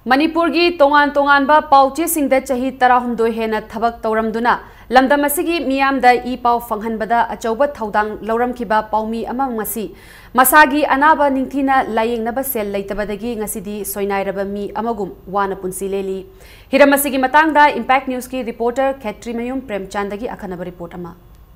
Manipur gi tongan tongan ba pauchi singda chahi tarahumdoi hena thabak tauramduna lamdam asigi miyam da I pau fanghan bada achauba thaudang lauram kiba paumi ama ngasi masagi anaba ningthina layeng naba sel leitabadagi ngasidi soinairaba mi amagum wana punsi leli hiramasigi matangda Impact News ki reporter Khetri Mayum Premchandagi akhanaba report ama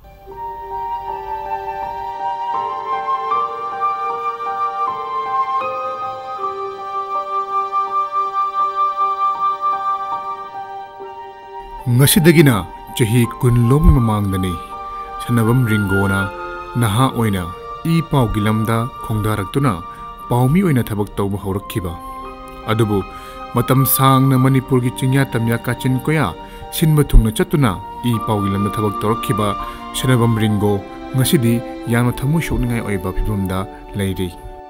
Ngasidagina chahi kunlom mamangdani Sanabam Ringo na naha oina I pau gilamda khongdaraktuna paumi oina thabak tawba haurakkiba adubu matam sangna Manipur gi chingya tamya kachin koya sinba thungna chatuna I pau gilamda thabak tawrakkiba Sanabam Ringo ngasidi yamna thamu shokningai oiba phibumda leiri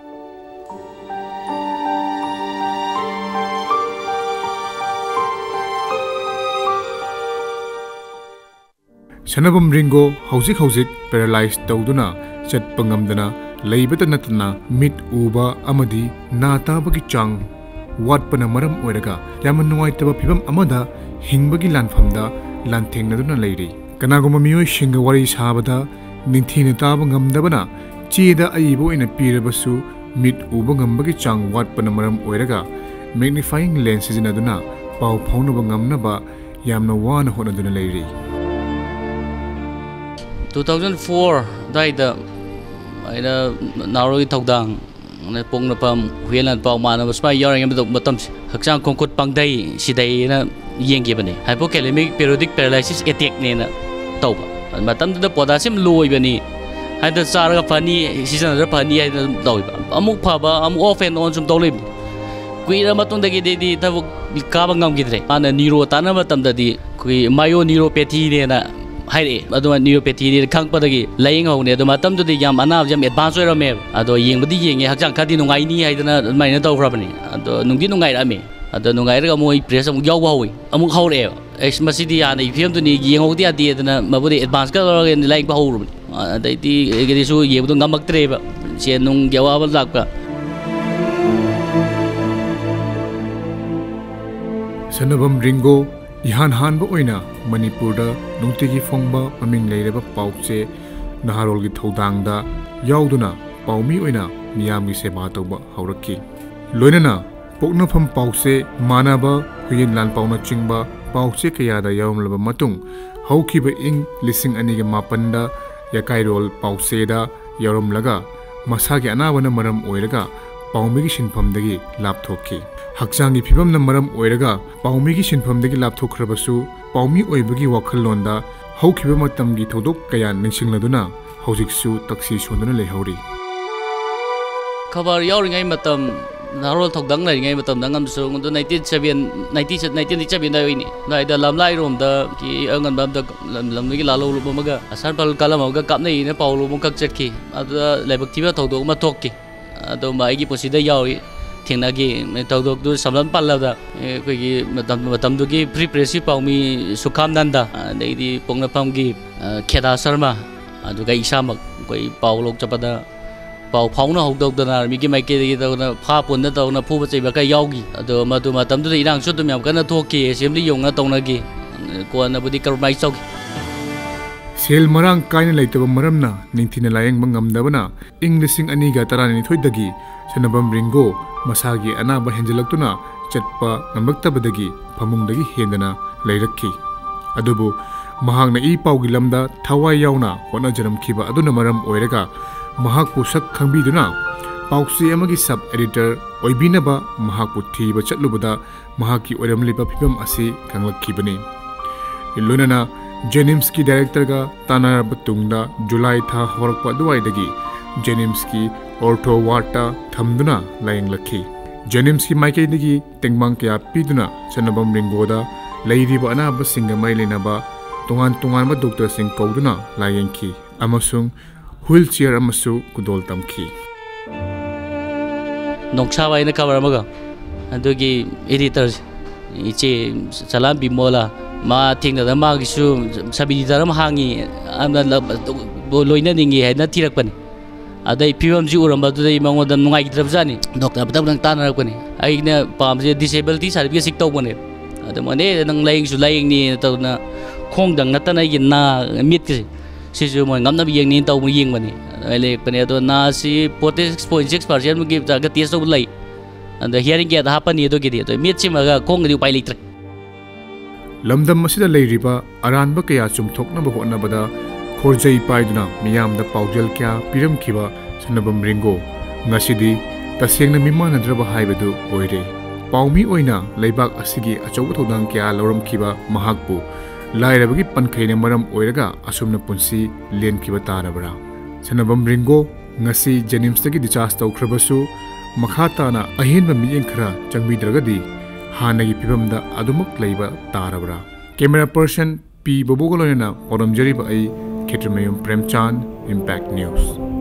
Sanabam Ringo hauzik paralyzed tawduna chatpa ngamdana leibata natna mit uba amadi na tabagi chang watpana maram oiraga yamna nuaitaba phibam amada hingbagi lanfamda lanthengnaduna leiri kanagoma miyoi singa wari sabada ningthina taba ngamdabana chida aibo ina pirabasu mit uba ngambagi chang watpana maram oiraga magnifying lens sinaduna pau phaunaba ngamnaba yamna wana honaduna leiri 2004 daida aina narogi thaudang na pongna pam huelan pau mana basma yaring am matam hakchang kongkot pangdai sidai na yengge bani hypokalemic periodic paralysis attack ne na tawba matam da potassium low bani haida sarga fani season da fani haida dawba amuk phaba am off and on sum tawle kuira matong dagi de tabuk kaba ngam gidre ana niro tana matam da di kui mayo neuropathy ne na haire aduma neuropathy ni khangpadagi laying hone aduma tamdu di yam anab jam advance oirame ado yengbadi yenge hakjang khadi nungai ni haidana maina tawrabani ado nungdi nungai rame ado nungai ra moi press amuk yaw hawi amuk haure es masidi ana ifem tu ni yengodi adi adana mabudi advance ka laying ba hawrubani adaiti egedi su yebudu ngamaktre ba che nung yawa lakpa Sanabam Ringo Ihan hanba oina Manipur da nungtigi fongba maming leireba pauche naharol gi thodangda yauduna paumi oina miyamgi seba tawba haurakki loinana poknafam pauche manaba huyin lan pauna chingba pauche kayada yawmlaba matung haukiba ing lising anige mapanda yakairol pauche da yaramlaga masagi anabana maram oiraga paumigi sinpamdagi lapthokki hakchangi phibamna maram oiraga paumigi sinpamdagi lapthokrabasu paumi oibagi wakhallonda haukiba matamgi thodok kaya ningsingladuna hojiksu taksi sonduna lehauri khabar yauringai matam narol thodang lai matam dangam su 1997 da oini naida lamlai rom da ki angan bam da lamnigi lalo lumaga asar bal kalamaga kapnai ne paulo mukak chetki ada lebak thiba thodok ma thokki ado maigi posida yauri thengna gi tawdok du samlan pallada koigi matam du gi prepresi paumi sukham nanda deidi pongna pamgi kheda sharma adu ga isamak koi paulok chapada pau phauna hokdok dana mi gi maike gi dona pha ponna dona phuba cheiba ka yaugi ado madu matam du irang chu tum yam kana thokki assembly yongna tongna gi kona budi karmai chok Sel marang kaina laitaba maramna ningthina layeng mangamdabana Englishing aniga tarani thoidagi Sanabam Ringo masagi anaba henjalaktuna chatpa ngamlaktabadagi phamungdagi hendana leirakki adubu mahangna I paugi lamda thawai yauna hona jaramkhiba aduna maram oiraga mahakpu sak khangbiduna pausi amagi sub editor oibinaba mahakpu thiba chatlubada mahaki oramliba phibam ase kanglakkibani ilunana Jenimski director ga tanar batungda July tha horakpa duwaidagi Jenimski ortho warta thamduna layeng lakhi Jenimski maike digi tengmang kya piduna Sanabam Ringo da leiriba anaba singa mailenaba tongan ba doctor sing kauduna layengki amasung wheelchair amasu kudol tamki noksa waina cover amaga adugi editor iche salam bimola ma thingna da ma gisu sabi daram hangi amna loina ningi haina thirakpani adai pibam ji uramba du dai mango da nungai gidrab jani doctor badam nang tanar ko ni ꯑꯩꯅ ꯄꯥꯝꯕꯁꯦ ꯗꯤꯁꯦꯕꯤꯂꯤꯇꯤ certificate ꯇꯧꯕꯅꯦ ꯑꯗꯨ ꯃꯅꯦ ꯅꯪ ꯂꯥꯏꯌꯦꯡꯁꯨ ꯂꯥꯏꯌꯦꯡꯅꯤ ꯇꯧꯗꯅ ꯈꯣꯡꯗꯪ ꯅꯠꯇꯅ ꯑꯩꯒꯤ ꯅꯥ ꯃꯤꯠꯀꯁꯦ ꯁꯤꯁꯨ ꯃꯣꯏ ꯉꯝꯅꯕ ꯌꯦꯡꯅꯤ ꯇꯧꯕ ꯌꯦꯡꯕꯅꯤ ꯑꯩ ꯂꯩꯔꯛꯄꯅꯦ ꯑꯗꯣ ꯅꯥꯁꯤ 46.6%ꯒꯤ ꯆꯥꯡꯗ ꯇꯦꯁ ꯇꯧꯕ ꯂꯩ ꯑꯗ ꯍꯤꯌꯔꯤꯡ ꯀꯦꯠ ꯍꯥꯞꯄꯅꯤ ꯑꯗꯨꯒꯤꯗꯤ ꯑꯗꯣ ꯃꯤꯠꯁꯤꯃꯒ ꯈꯣꯡꯒꯗꯤ ꯎꯄꯥꯏ ꯂꯩꯇ꯭ꯔꯦ ꯂꯝꯗꯝ ꯑꯁꯤꯗ ꯂꯩꯔꯤꯕ ꯑꯔꯥꯟꯕ ꯀꯌꯥ ꯆꯨꯝꯊꯣꯛꯅꯕ ꯍꯣꯠꯅꯕꯗ ꯈꯣꯔꯖꯩ ꯄꯥꯏꯗꯨꯅ ꯃꯤꯌꯥꯝꯗ ꯄꯥꯎꯖꯦꯜ ꯀꯌꯥ ꯄꯤꯔꯝꯈꯤꯕ ꯁꯅꯕꯝ ꯔꯤꯡꯒꯣ ꯉꯁꯤꯗꯤ ꯇꯁꯦꯡꯅ ꯃꯤꯃꯥꯟꯅꯗ꯭ꯔꯕ ꯍꯥꯏꯕꯗꯨ ꯑꯣꯏꯔꯦ ꯄꯥꯎꯃꯤ ꯑꯣꯏꯅ ꯂꯩꯕꯥꯛ ꯑꯁꯤꯒꯤ ꯑꯆꯧꯕ ꯊꯧꯗꯥꯡ ꯀꯌꯥ ꯂꯧꯔꯝꯈꯤꯕ ꯃꯍꯥꯛꯄꯨ ꯂꯥꯏꯔꯕꯒꯤ ꯄꯟꯈꯩꯅ ꯃꯔꯝ ꯑꯣꯏꯔꯒ ꯑꯁꯨꯝꯅ ꯄꯨꯟꯁꯤ ꯂꯦꯟꯈꯤꯕ ꯇꯥꯔꯕ꯭ꯔꯥ ꯁꯅꯕꯝ ꯔꯤꯡꯒꯣ ꯉꯁꯤ ꯖꯦꯅꯤꯝꯁꯇꯒꯤ ꯗꯤꯆꯥꯔꯖ ꯇꯧꯈ꯭ꯔꯕꯁꯨ ꯃꯈꯥ ꯇꯥꯅ ꯑꯍꯦꯟꯕ ꯃꯤꯠꯌꯦꯡ ꯈꯔ ꯆꯪꯕꯤꯗ꯭ꯔꯒꯗꯤ ꯍꯥꯟꯅꯒꯤ ꯐꯤꯕꯝꯗ ꯑꯗꯨꯃꯛ ꯂꯩꯕ ꯇꯥꯔꯕ꯭ꯔꯥ ꯀꯦꯃꯦꯔꯥ ꯄꯔꯁꯟ ꯄꯤ ꯕꯣꯕꯣꯒ ꯂꯣꯏꯅꯅ ꯄꯥꯎꯗꯝꯖꯔꯤꯕ ꯑꯩ ꯈꯦꯇ꯭ꯔꯤꯃꯌꯨꯝ ꯄ꯭ꯔꯦꯝꯆꯥꯟ ꯏꯝꯄꯦꯛ ꯅ꯭ꯌꯨꯁ